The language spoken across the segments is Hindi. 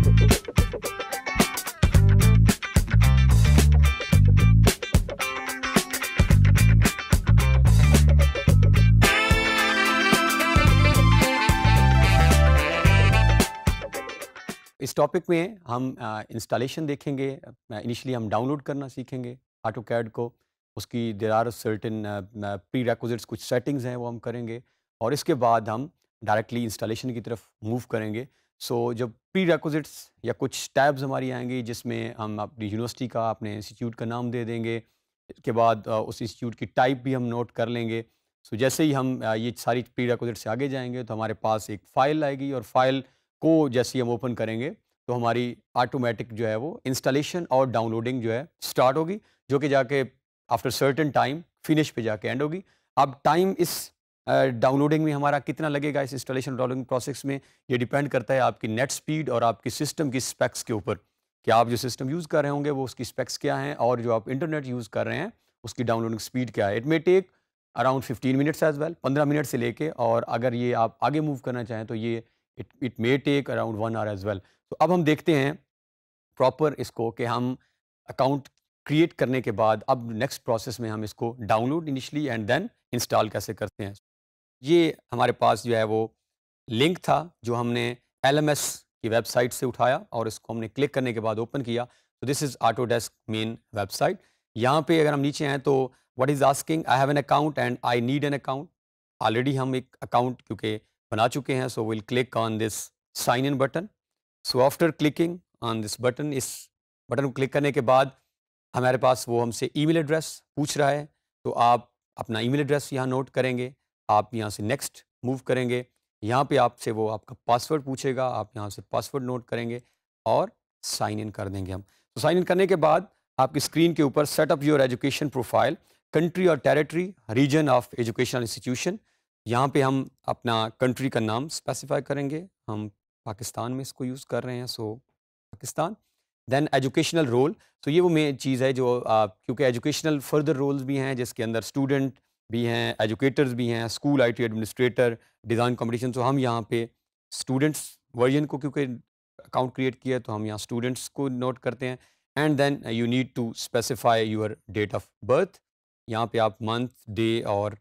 इस टॉपिक में हम इंस्टॉलेशन देखेंगे। इनिशियली हम डाउनलोड करना सीखेंगे ऑटोकैड को। उसकी there are certain prerequisites, कुछ सेटिंग्स हैं वो हम करेंगे और इसके बाद हम डायरेक्टली इंस्टॉलेशन की तरफ मूव करेंगे। सो जब प्री रिक्विजिट्स या कुछ टैब्स हमारी आएंगी जिसमें हम अपनी यूनिवर्सिटी का, अपने इंस्टीट्यूट का नाम दे देंगे। इसके बाद उस इंस्टीट्यूट की टाइप भी हम नोट कर लेंगे। सो जैसे ही हम ये सारी प्री रिक्विजिट्स से आगे जाएंगे तो हमारे पास एक फ़ाइल आएगी और फाइल को जैसे ही हम ओपन करेंगे तो हमारी ऑटोमेटिक जो है वो इंस्टॉलेशन और डाउनलोडिंग जो है स्टार्ट होगी, जो कि जाके आफ्टर सर्टेन टाइम फिनिश पे जाके एंड होगी। अब टाइम इस डाउनलोडिंग में हमारा कितना लगेगा, इस इंस्टॉलेशन डाउनलोडिंग प्रोसेस में, ये डिपेंड करता है आपकी नेट स्पीड और आपकी सिस्टम की स्पेक्स के ऊपर कि आप जो सिस्टम यूज़ कर रहे होंगे वो उसकी स्पेक्स क्या हैं और जो आप इंटरनेट यूज़ कर रहे हैं उसकी डाउनलोडिंग स्पीड क्या है। It may take around 15 minutes as well, 15 minute से लेके, और अगर ये आप आगे मूव करना चाहें तो ये it may take around 1 hour as well. तो अब हम देखते हैं प्रॉपर इसको कि हम अकाउंट क्रिएट करने के बाद अब नेक्स्ट प्रोसेस में हम इसको download initially and then install कैसे करते हैं। ये हमारे पास जो है वो लिंक था जो हमने एलएमएस की वेबसाइट से उठाया और इसको हमने क्लिक करने के बाद ओपन किया। तो this is Autodesk main website. यहाँ पे अगर हम नीचे आएँ तो what is asking, I have an account and I need an account. Already हम एक अकाउंट क्योंकि बना चुके हैं, so will click on this sign in button. So after clicking on this button, इस बटन को क्लिक करने के बाद हमारे पास वो हमसे ईमेल एड्रेस पूछ रहा है। तो आप अपना ईमेल एड्रेस यहाँ नोट करेंगे। आप यहाँ से नेक्स्ट मूव करेंगे। यहाँ पे आपसे वो आपका पासवर्ड पूछेगा, आप यहाँ से पासवर्ड नोट करेंगे और साइन इन कर देंगे हम। तो साइन इन करने के बाद आपकी स्क्रीन के ऊपर setup your education profile, country और territory, region of educational institution, यहाँ पे हम अपना कंट्री का नाम स्पेसिफाई करेंगे। हम पाकिस्तान में इसको यूज़ कर रहे हैं, सो पाकिस्तान। देन एजुकेशनल रोल, तो ये वो मेन चीज़ है जो क्योंकि एजुकेशनल फर्दर रोल्स भी हैं जिसके अंदर स्टूडेंट भी हैं, एजुकेटर्स भी हैं, school IT administrator, design competition. तो हम यहाँ पे स्टूडेंट्स वर्जन को क्योंकि अकाउंट क्रिएट किया तो हम यहाँ स्टूडेंट्स को नोट करते हैं। And then you need to specify your date of birth. यहाँ पे आप मंथ, डे और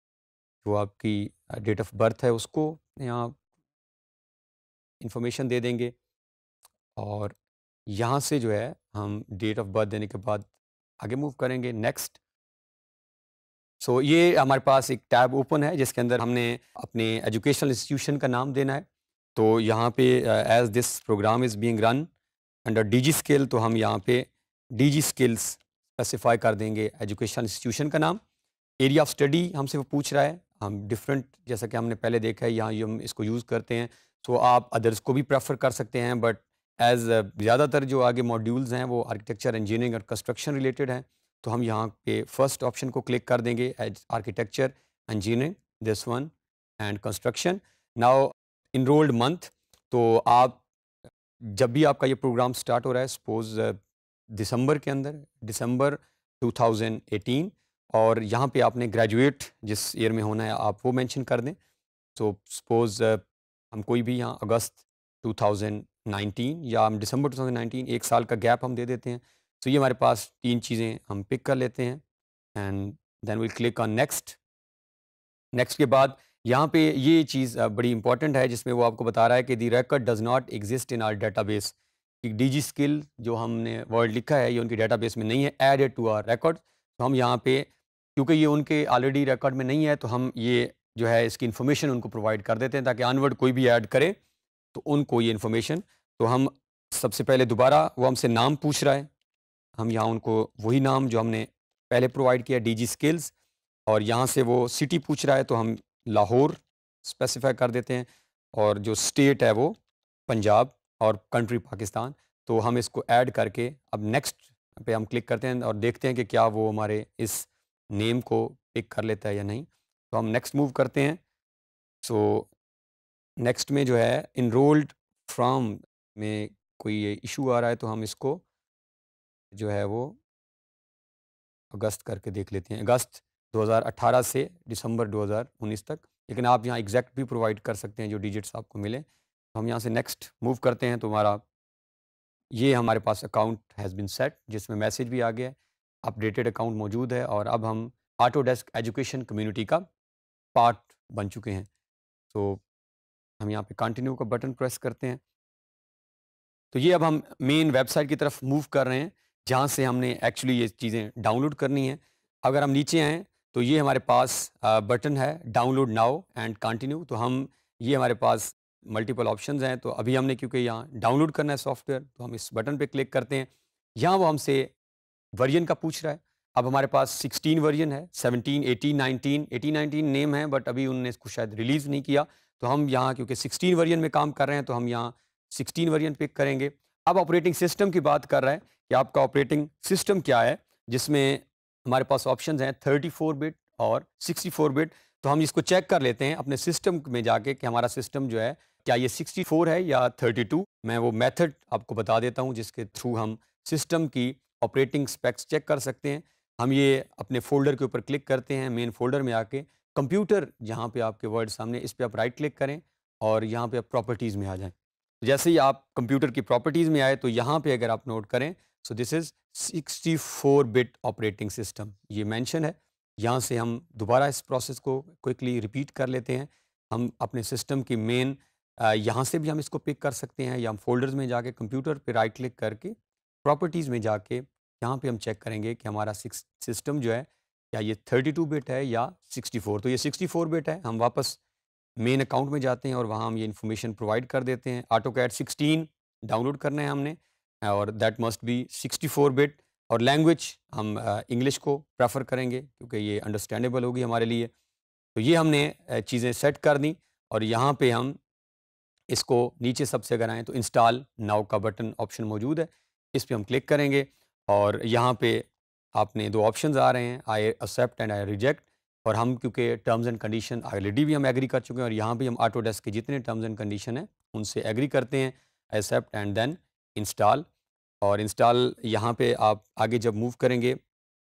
जो आपकी डेट ऑफ बर्थ है उसको यहाँ इंफॉर्मेशन दे देंगे। और यहाँ से जो है हम डेट ऑफ बर्थ देने के बाद आगे मूव करेंगे नेक्स्ट। सो ये हमारे पास एक टैब ओपन है जिसके अंदर हमने अपने एजुकेशनल इंस्टीट्यूशन का नाम देना है। तो यहाँ पे as this program is being run under DG skill, तो हम यहाँ पे डीजी स्किल्स स्पेसिफाई कर देंगे एजुकेशनल इंस्टीट्यूशन का नाम। एरिया ऑफ स्टडी हमसे वो पूछ रहा है, हम डिफरेंट, जैसा कि हमने पहले देखा है यहाँ हम इसको यूज़ करते हैं। सो आप अदर्स को भी प्रेफर कर सकते हैं, बट एज़ ज़्यादातर जो आगे मॉड्यूल्स हैं वो आर्किटेक्चर, इंजीनियरिंग और कंस्ट्रक्शन रिलेटेड हैं। तो हम यहाँ पे फर्स्ट ऑप्शन को क्लिक कर देंगे, as architecture, engineering, this one, and construction. Now enrolled month, तो आप जब भी आपका ये प्रोग्राम स्टार्ट हो रहा है, सपोज दिसंबर के अंदर, दिसंबर 2018, और यहाँ पे आपने ग्रेजुएट जिस ईयर में होना है आप वो मेंशन कर दें। सो सपोज हम कोई भी यहाँ अगस्त 2019 या हम दिसंबर 2019, एक साल का गैप हम दे देते हैं। तो ये हमारे पास तीन चीज़ें हम पिक कर लेते हैं and then will click on next. Next के बाद यहाँ पे ये चीज़ बड़ी इंपॉर्टेंट है जिसमें वो आपको बता रहा है कि the record does not exist in our database. DG skill जो हमने वर्ड लिखा है ये उनकी डेटाबेस में नहीं है, एडेड टू आवर रिकॉर्ड। तो हम यहाँ पे क्योंकि ये उनके ऑलरेडी रिकॉर्ड में नहीं है तो हम ये जो है इसकी इन्फॉर्मेशन उनको प्रोवाइड कर देते हैं ताकि अनवर्ड कोई भी ऐड करे तो उनको ये इन्फॉर्मेशन। तो हम सबसे पहले दोबारा वो हमसे नाम पूछ रहा है, हम यहाँ उनको वही नाम जो हमने पहले प्रोवाइड किया डीजी स्किल्स, और यहाँ से वो सिटी पूछ रहा है तो हम लाहौर स्पेसिफाई कर देते हैं, और जो स्टेट है वो पंजाब, और कंट्री पाकिस्तान। तो हम इसको ऐड करके अब नेक्स्ट पे हम क्लिक करते हैं और देखते हैं कि क्या वो हमारे इस नेम को पिक कर लेता है या नहीं। तो हम नेक्स्ट मूव करते हैं। सो नेक्स्ट में जो है इनरोल्ड फ्रॉम में कोई ये इशू आ रहा है तो हम इसको जो है वो अगस्त करके देख लेते हैं, अगस्त 2018 से दिसंबर 2019 तक। लेकिन आप यहाँ एग्जैक्ट भी प्रोवाइड कर सकते हैं जो डिजिट्स आपको मिले। तो हम यहाँ से नेक्स्ट मूव करते हैं तो हमारा ये हमारे पास अकाउंट हैज़ बीन सेट, जिसमें मैसेज भी आ गया है, अपडेटेड अकाउंट मौजूद है और अब हम ऑटोडेस्क एजुकेशन कम्युनिटी का पार्ट बन चुके हैं। तो हम यहाँ पे कंटिन्यू का बटन प्रेस करते हैं। तो ये अब हम मेन वेबसाइट की तरफ मूव कर रहे हैं, जहाँ से हमने एक्चुअली ये चीज़ें डाउनलोड करनी है। अगर हम नीचे आएँ तो ये हमारे पास बटन है डाउनलोड नाउ एंड कंटिन्यू। तो हम ये हमारे पास मल्टीपल ऑप्शंस हैं, तो अभी हमने क्योंकि यहाँ डाउनलोड करना है सॉफ्टवेयर, तो हम इस बटन पे क्लिक करते हैं। यहाँ वो हमसे वर्जन का पूछ रहा है। अब हमारे पास 16 वर्जन है, 17, 18, 19, 18, 19 नेम है, बट अभी उन्होंने इसको शायद रिलीज़ नहीं किया। तो हम यहाँ क्योंकि 16 वर्जन में काम कर रहे हैं, तो हम यहाँ 16 वर्जन पिक करेंगे। अब ऑपरेटिंग सिस्टम की बात कर रहा है कि आपका ऑपरेटिंग सिस्टम क्या है, जिसमें हमारे पास ऑप्शंस हैं 34 बिट और 64 बिट। तो हम इसको चेक कर लेते हैं अपने सिस्टम में जाके कि हमारा सिस्टम जो है, क्या ये 64 है या 32। मैं वो मेथड आपको बता देता हूँ, जिसके थ्रू हम सिस्टम की ऑपरेटिंग स्पेक्स चेक कर सकते हैं। हम ये अपने फ़ोल्डर के ऊपर क्लिक करते हैं, मेन फ़ोल्डर में आके कंप्यूटर जहाँ पे आपके वर्ड सामने, इस पे आप राइट क्लिक करें और यहाँ पे आप प्रॉपर्टीज़ में आ जाएँ। जैसे ही आप कंप्यूटर की प्रॉपर्टीज़ में आए, तो यहाँ पे अगर आप नोट करें, so this is 64 bit operating system, ये मेंशन है। यहाँ से हम दोबारा इस प्रोसेस को क्विकली रिपीट कर लेते हैं। हम अपने सिस्टम की मेन यहाँ से भी हम इसको पिक कर सकते हैं, या हम फ़ोल्डर्स में जाके कंप्यूटर पे राइट क्लिक करके प्रॉपर्टीज़ में जाके यहाँ पे हम चेक करेंगे कि हमारा सिस्टम जो है, क्या ये 32 बिट है या 64। तो ये 64 बिट है। हम वापस मेन अकाउंट में जाते हैं और वहाँ हम ये इन्फॉर्मेशन प्रोवाइड कर देते हैं। ऑटोकैड 16 डाउनलोड करना है हमने, और दैट मस्ट बी 64 बिट, और लैंग्वेज हम इंग्लिश को प्रेफर करेंगे क्योंकि ये अंडरस्टैंडेबल होगी हमारे लिए। तो ये हमने चीज़ें सेट कर दी, और यहाँ पे हम इसको नीचे सबसे अगर आएँ तो इंस्टॉल नाउ का बटन ऑप्शन मौजूद है, इस पे हम क्लिक करेंगे और यहाँ पे आपने 2 ऑप्शंस आ रहे हैं, I accept and I reject. और हम क्योंकि टर्म्स एंड कंडीशन ऑलरेडी भी हम एग्री कर चुके हैं, और यहाँ भी हम ऑटोडेस्क के जितने टर्म्स एंड कंडीशन हैं उनसे एग्री करते हैं, एक्सेप्ट एंड देन इंस्टॉल। और इंस्टॉल यहाँ पे आप आगे जब मूव करेंगे,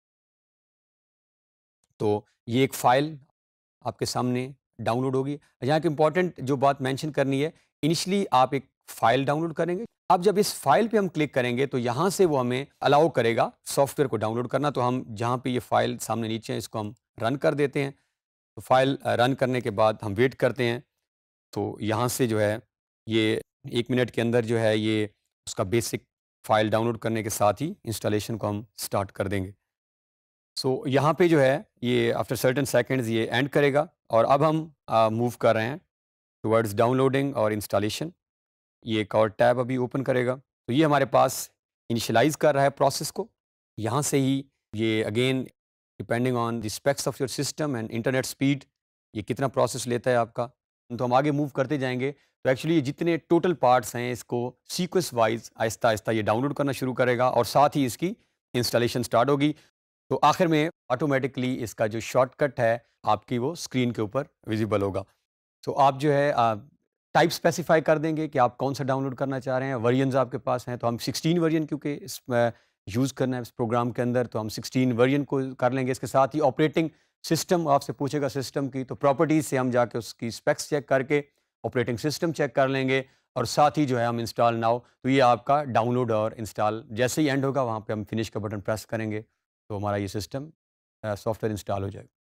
तो ये एक फ़ाइल आपके सामने डाउनलोड होगी। यहाँ एक इम्पॉर्टेंट जो बात मेंशन करनी है, इनिशियली आप एक फ़ाइल डाउनलोड करेंगे। अब जब इस फ़ाइल पे हम क्लिक करेंगे, तो यहाँ से वो हमें अलाउ करेगा सॉफ्टवेयर को डाउनलोड करना। तो हम जहाँ पे ये फ़ाइल सामने नीचे है, इसको हम रन कर देते हैं। तो फ़ाइल रन करने के बाद हम वेट करते हैं। तो यहाँ से जो है, ये 1 मिनट के अंदर जो है, ये उसका बेसिक फ़ाइल डाउनलोड करने के साथ ही इंस्टॉलेशन को हम स्टार्ट कर देंगे। सो यहाँ पे जो है, ये आफ्टर सर्टेन सेकंड्स ये एंड करेगा, और अब हम मूव कर रहे हैं टुवर्ड्स डाउनलोडिंग और इंस्टॉलेशन। ये एक और टैब अभी ओपन करेगा। तो ये हमारे पास इनिशियलाइज़ कर रहा है प्रोसेस को। यहाँ से ही ये again depending on the specs of your system and internet speed, ये कितना प्रोसेस लेता है आपका। तो हम आगे मूव करते जाएँगे। तो एक्चुअली ये जितने टोटल पार्ट्स हैं, इसको सीक्वेंस वाइज़ आहिस्ता-आहिस्ता ये डाउनलोड करना शुरू करेगा, और साथ ही इसकी इंस्टॉलेशन स्टार्ट होगी। तो आखिर में ऑटोमेटिकली इसका जो शॉर्टकट है, आपकी वो स्क्रीन के ऊपर विजिबल होगा। तो आप जो है टाइप स्पेसिफाई कर देंगे कि आप कौन सा डाउनलोड करना चाह रहे हैं। वर्जन्स आपके पास हैं, तो हम 16 वर्जन क्योंकि इसमें यूज़ करना है इस प्रोग्राम के अंदर, तो हम 16 वर्जन को कर लेंगे। इसके साथ ही ऑपरेटिंग सिस्टम आपसे पूछेगा सिस्टम की, तो प्रॉपर्टीज़ से हम जाके उसकी स्पेक्स चेक करके ऑपरेटिंग सिस्टम चेक कर लेंगे, और साथ ही जो है हम इंस्टॉल नाउ। तो ये आपका डाउनलोड और इंस्टॉल जैसे ही एंड होगा, वहाँ पे हम फिनिश का बटन प्रेस करेंगे, तो हमारा ये सिस्टम सॉफ्टवेयर इंस्टॉल हो जाएगा।